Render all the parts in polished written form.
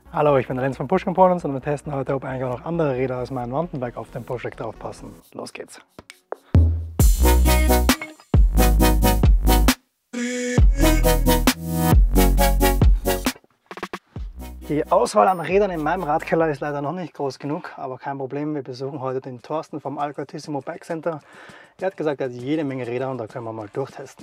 Hallo, ich bin der Lenz von Push Components und wir testen heute, ob eigentlich auch noch andere Räder als mein Mountainbike auf dem Pushrack drauf passen. Los geht's! Die Auswahl an Rädern in meinem Radkeller ist leider noch nicht groß genug, aber kein Problem, wir besuchen heute den Thorsten vom Algoritissimo Bike Center. Er hat gesagt, er hat jede Menge Räder und da können wir mal durchtesten.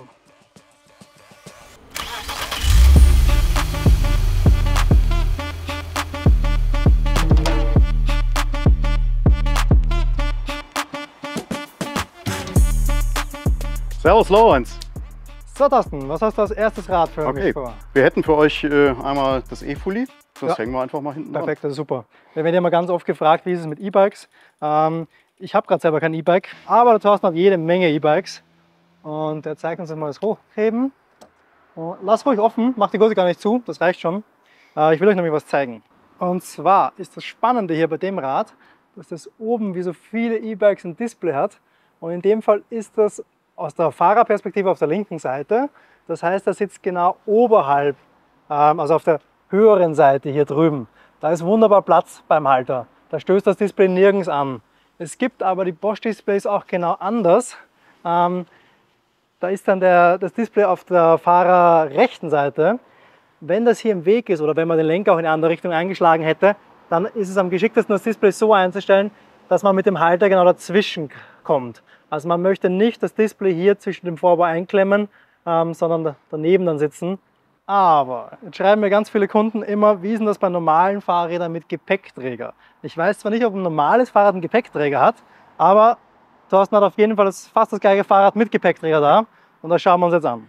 Servus Lorenz! So Thorsten, was hast du als erstes Rad für mich vor? Wir hätten für euch einmal das E-Fully. Das hängen wir einfach mal hinten Perfekt, das ist super. Wir werden ja mal ganz oft gefragt, wie ist es mit E-Bikes. Ich habe gerade selber kein E-Bike, aber der Thorsten hat jede Menge E-Bikes. Und er zeigt uns mal das Hochheben. Und lass ruhig offen, mach die Gurte gar nicht zu, das reicht schon. Ich will euch nämlich was zeigen. Und zwar ist das Spannende hier bei dem Rad, dass das oben wie so viele E-Bikes ein Display hat. Und in dem Fall ist das aus der Fahrerperspektive auf der linken Seite. Das heißt, er sitzt genau oberhalb, also auf der höheren Seite hier drüben. Da ist wunderbar Platz beim Halter. Da stößt das Display nirgends an. Es gibt aber die Bosch-Displays auch genau anders. Da ist dann das Display auf der fahrerrechten Seite. Wenn das hier im Weg ist oder wenn man den Lenker auch in eine andere Richtung eingeschlagen hätte, dann ist es am geschicktesten, das Display so einzustellen, dass man mit dem Halter genau dazwischen kommt. Also man möchte nicht das Display hier zwischen dem Vorbau einklemmen, sondern daneben dann sitzen. Aber jetzt schreiben mir ganz viele Kunden immer, wie ist denn das bei normalen Fahrrädern mit Gepäckträger? Ich weiß zwar nicht, ob ein normales Fahrrad einen Gepäckträger hat, aber Thorsten hat auf jeden Fall fast das gleiche Fahrrad mit Gepäckträger da. Und das schauen wir uns jetzt an.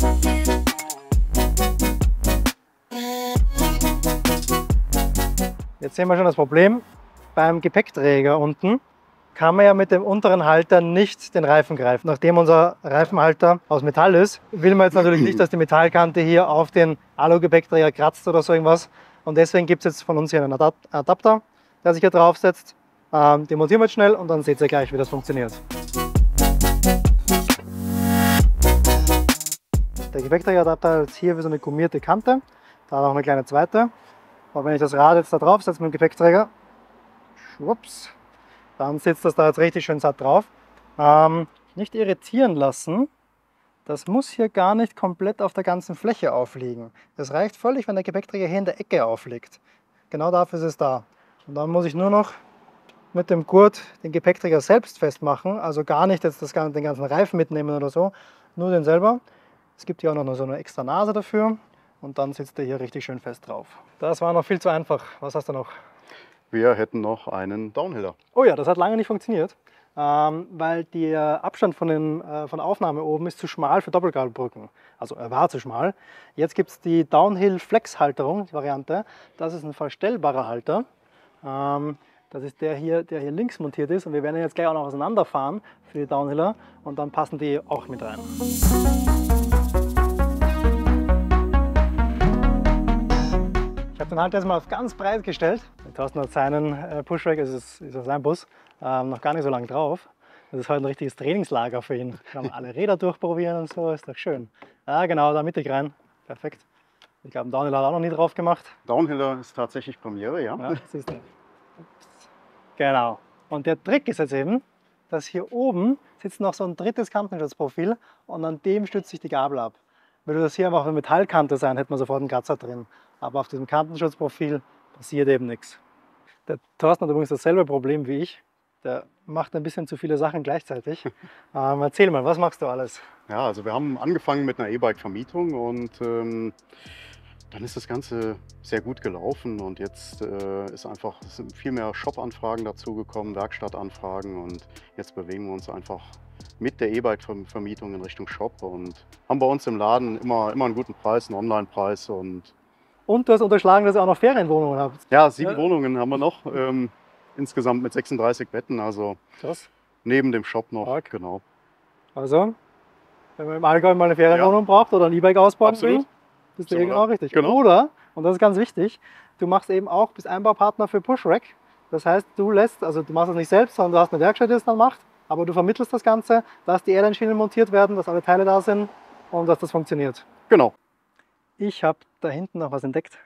Jetzt sehen wir schon das Problem. Beim Gepäckträger unten kann man ja mit dem unteren Halter nicht den Reifen greifen. Nachdem unser Reifenhalter aus Metall ist, will man jetzt natürlich nicht, dass die Metallkante hier auf den Alu-Gepäckträger kratzt oder so irgendwas. Und deswegen gibt es jetzt von uns hier einen Adapter, der sich hier draufsetzt. Den montieren wir jetzt schnell und dann seht ihr gleich, wie das funktioniert. Der Gepäckträgeradapter hat hier wie so eine gummierte Kante. Da noch eine kleine zweite. Und wenn ich das Rad jetzt da drauf setze mit dem Gepäckträger, schwupps, dann sitzt das da jetzt richtig schön satt drauf. Nicht irritieren lassen, das muss hier gar nicht komplett auf der ganzen Fläche aufliegen. Das reicht völlig, wenn der Gepäckträger hier in der Ecke aufliegt. Genau dafür ist es da. Und dann muss ich nur noch mit dem Gurt den Gepäckträger selbst festmachen, also gar nicht jetzt den ganzen Reifen mitnehmen oder so, nur den selber. Es gibt hier auch noch so eine extra Nase dafür und dann sitzt der hier richtig schön fest drauf. Das war noch viel zu einfach. Was hast du noch? Wir hätten noch einen Downhiller. Oh ja, das hat lange nicht funktioniert, weil der Abstand von der Aufnahme oben ist zu schmal für Doppelgabelbrücken. Also er war zu schmal. Jetzt gibt es die Downhill Flex Halterung, die Variante. Das ist ein verstellbarer Halter. Das ist der hier links montiert ist und wir werden ihn jetzt gleich auch noch auseinanderfahren für die Downhiller und dann passen die auch mit rein. Ich habe den Halter jetzt mal auf ganz breit gestellt. Der Thorsten hat seinen Pushrack, ist sein Bus, noch gar nicht so lange drauf. Das ist heute ein richtiges Trainingslager für ihn. Kann man alle Räder durchprobieren und so, ist doch schön. Ja genau, da mittig rein. Perfekt. Ich glaube, ein Downhiller hat auch noch nie drauf gemacht. Downhiller ist tatsächlich Premiere, ja. Ja, siehst du. Genau. Und der Trick ist jetzt eben, dass hier oben sitzt noch so ein drittes Kantenschutzprofil und an dem stützt sich die Gabel ab. Würde das hier einfach eine Metallkante sein, hätte man sofort einen Kratzer drin. Aber auf diesem Kantenschutzprofil passiert eben nichts. Der Thorsten hat übrigens dasselbe Problem wie ich. Der macht ein bisschen zu viele Sachen gleichzeitig. Erzähl mal, was machst du alles? Ja, also wir haben angefangen mit einer E-Bike-Vermietung und dann ist das Ganze sehr gut gelaufen und jetzt sind viel mehr Shop-Anfragen dazugekommen, Werkstattanfragen und jetzt bewegen wir uns einfach mit der E-Bike-Vermietung in Richtung Shop und haben bei uns im Laden immer einen guten Preis, einen Online-Preis und du hast unterschlagen, dass ihr auch noch Ferienwohnungen habt. Ja, 7 Wohnungen haben wir noch, insgesamt mit 36 Betten, also krass. Neben dem Shop noch, Stark. Genau. Also, wenn man im Allgäu mal eine Ferienwohnung braucht oder ein E-Bike ausbauen will, bist du genau richtig. Genau. Oder, und das ist ganz wichtig, du machst eben auch, bist Einbaupartner für Pushrack. Das heißt, du machst das nicht selbst, sondern du hast eine Werkstatt, die das dann macht, aber du vermittelst das Ganze, dass die Airline-Schienen montiert werden, dass alle Teile da sind und dass das funktioniert. Genau. Ich habe da hinten noch was entdeckt.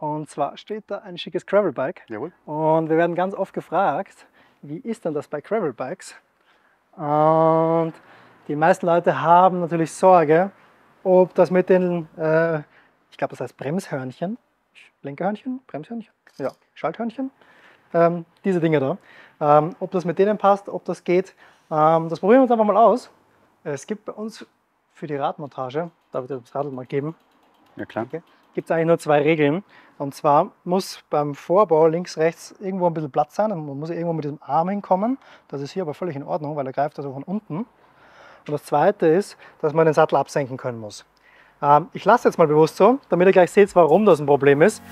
Und zwar steht da ein schickes Gravelbike. Jawohl. Und wir werden ganz oft gefragt, wie ist denn das bei Gravelbikes? Und die meisten Leute haben natürlich Sorge, ob das mit den, ich glaube, das heißt Bremshörnchen, Lenkerhörnchen, Bremshörnchen, ja, Schalthörnchen, diese Dinge da, ob das mit denen passt, ob das geht. Das probieren wir uns einfach mal aus. Es gibt bei uns für die Radmontage, darf ich dir das Radl mal geben? Ja, klar. Okay. Gibt es eigentlich nur 2 Regeln. Und zwar muss beim Vorbau links, rechts irgendwo ein bisschen Platz sein. Man muss irgendwo mit diesem Arm hinkommen. Das ist hier aber völlig in Ordnung, weil er greift also von unten. Und das Zweite ist, dass man den Sattel absenken können muss. Ich lasse jetzt mal bewusst so, damit ihr gleich seht, warum das ein Problem ist.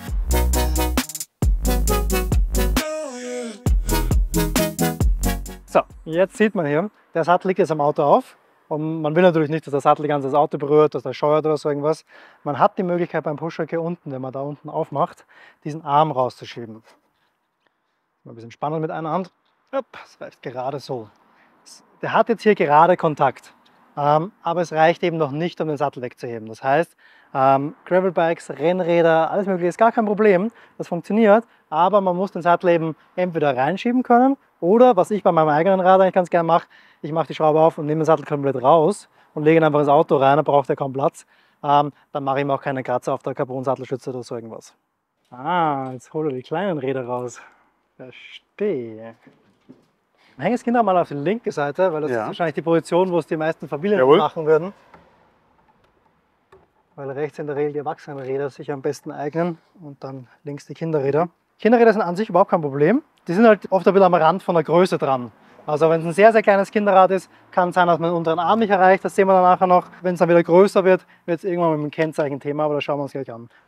So, jetzt sieht man hier, der Sattel liegt jetzt am Auto auf. Und man will natürlich nicht, dass der Sattel die ganze das Auto berührt, dass er scheuert oder so irgendwas. Man hat die Möglichkeit beim Pushrack hier unten, wenn man da unten aufmacht, diesen Arm rauszuschieben. Mal ein bisschen spannen mit einer Hand. Das reicht gerade so. Der hat jetzt hier gerade Kontakt, aber es reicht eben noch nicht, um den Sattel wegzuheben. Das heißt, Gravelbikes, Rennräder, alles mögliche ist gar kein Problem. Das funktioniert, aber man muss den Sattel eben entweder reinschieben können oder, was ich bei meinem eigenen Rad eigentlich ganz gerne mache, ich mache die Schraube auf und nehme den Sattel komplett raus und lege ihn einfach ins Auto rein, dann braucht er kaum Platz. Dann mache ich mir auch keine Kratzer auf der Carbon-Sattelstütze oder so irgendwas. Jetzt hole ich die kleinen Räder raus. Verstehe. Hänge das Kind mal auf die linke Seite, weil das ist wahrscheinlich die Position, wo es die meisten Familien machen würden. Weil rechts in der Regel die Erwachsenenräder sich am besten eignen und dann links die Kinderräder. Kinderräder sind an sich überhaupt kein Problem. Die sind halt oft ein bisschen am Rand von der Größe dran. Also wenn es ein sehr, sehr kleines Kinderrad ist, kann es sein, dass man den unteren Arm nicht erreicht. Das sehen wir dann nachher noch. Wenn es dann wieder größer wird, wird es irgendwann mit dem Kennzeichen-Thema, aber das schauen wir uns gleich an.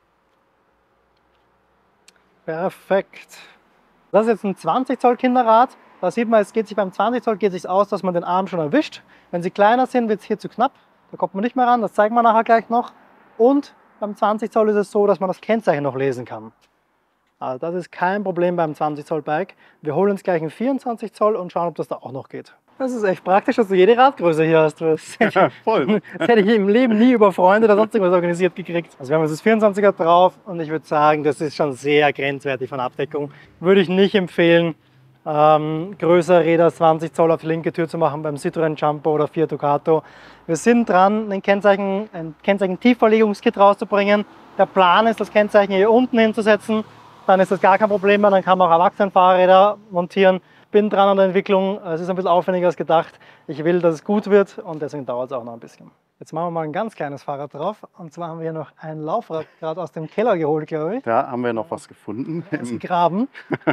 Perfekt. Das ist jetzt ein 20 Zoll Kinderrad. Da sieht man, es geht sich beim 20 Zoll geht es sich aus, dass man den Arm schon erwischt. Wenn sie kleiner sind, wird es hier zu knapp. Da kommt man nicht mehr ran, das zeigen wir nachher gleich noch. Und beim 20 Zoll ist es so, dass man das Kennzeichen noch lesen kann. Also das ist kein Problem beim 20 Zoll Bike. Wir holen uns gleich einen 24 Zoll und schauen, ob das da auch noch geht. Das ist echt praktisch, dass du jede Radgröße hier hast. Das Voll. Das hätte ich im Leben nie über Freunde oder sonst irgendwas organisiert gekriegt. Also wir haben jetzt das 24er drauf und ich würde sagen, das ist schon sehr grenzwertig von Abdeckung. Würde ich nicht empfehlen, größere Räder 20 Zoll auf die linke Tür zu machen beim Citroën Jumper oder Fiat Ducato. Wir sind dran, ein Kennzeichen-Tiefverlegungskit rauszubringen. Der Plan ist, das Kennzeichen hier unten hinzusetzen. Dann ist das gar kein Problem mehr, dann kann man auch Erwachsenenfahrräder montieren. Bin dran an der Entwicklung, es ist ein bisschen aufwendiger als gedacht. Ich will, dass es gut wird und deswegen dauert es auch noch ein bisschen. Jetzt machen wir mal ein ganz kleines Fahrrad drauf. Und zwar haben wir hier noch ein Laufrad gerade aus dem Keller geholt, glaube ich. Da haben wir noch was gefunden. Im Graben.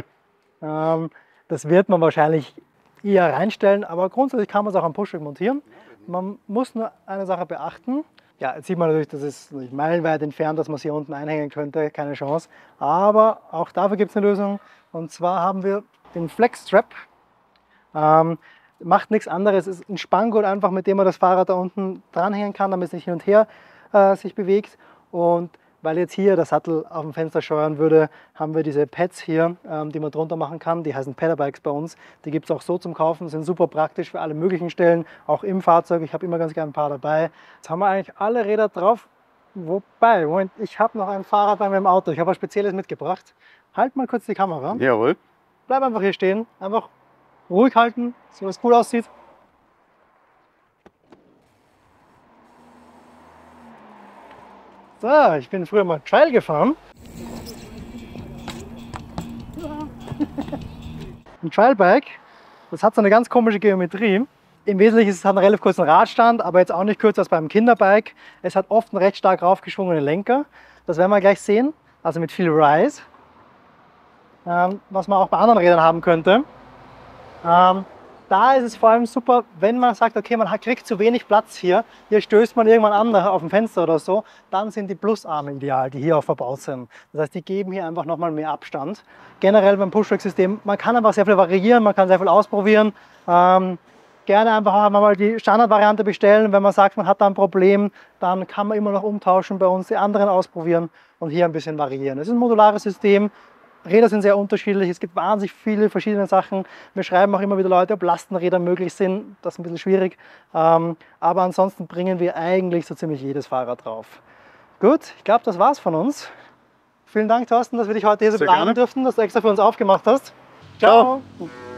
Das wird man wahrscheinlich eher reinstellen, aber grundsätzlich kann man es auch am Pushrack montieren. Man muss nur eine Sache beachten. Ja, jetzt sieht man natürlich, das ist nicht meilenweit entfernt, dass man es hier unten einhängen könnte, keine Chance. Aber auch dafür gibt es eine Lösung. Und zwar haben wir den Flex-Strap. Macht nichts anderes, es ist ein Spanngurt einfach, mit dem man das Fahrrad da unten dranhängen kann, damit es nicht hin und her sich bewegt. Und weil jetzt hier der Sattel auf dem Fenster scheuern würde, haben wir diese Pads hier, die man drunter machen kann. Die heißen Pedabikes bei uns. Die gibt es auch so zum Kaufen, sind super praktisch für alle möglichen Stellen, auch im Fahrzeug. Ich habe immer ganz gerne ein paar dabei. Jetzt haben wir eigentlich alle Räder drauf. Wobei, Moment, ich habe noch ein Fahrrad bei mir im Auto. Ich habe was Spezielles mitgebracht. Halt mal kurz die Kamera. Jawohl. Bleib einfach hier stehen. Einfach ruhig halten, so dass es cool aussieht. So, ich bin früher mal Trail gefahren. Ein Trailbike, das hat so eine ganz komische Geometrie. Im Wesentlichen ist es einen relativ kurzen Radstand, aber jetzt auch nicht kürzer als beim Kinderbike. Es hat oft einen recht stark raufgeschwungenen Lenker. Das werden wir gleich sehen, also mit viel Rise, was man auch bei anderen Rädern haben könnte. Da ist es vor allem super, wenn man sagt, okay, man kriegt zu wenig Platz hier stößt man irgendwann an auf dem Fenster oder so, dann sind die Plusarme ideal, die hier auch verbaut sind. Das heißt, die geben hier einfach nochmal mehr Abstand. Generell beim Pushrack-System, man kann einfach sehr viel variieren, man kann sehr viel ausprobieren. Gerne einfach auch mal die Standardvariante bestellen. Wenn man sagt, man hat da ein Problem, dann kann man immer noch umtauschen bei uns, die anderen ausprobieren und hier ein bisschen variieren. Es ist ein modulares System. Räder sind sehr unterschiedlich, es gibt wahnsinnig viele verschiedene Sachen. Wir schreiben auch immer wieder Leute, ob Lastenräder möglich sind. Das ist ein bisschen schwierig. Aber ansonsten bringen wir eigentlich so ziemlich jedes Fahrrad drauf. Gut, ich glaube, das war's von uns. Vielen Dank, Thorsten, dass wir dich heute hier so Sehr beladen gerne. durften, dass du extra für uns aufgemacht hast. Ciao. Ciao.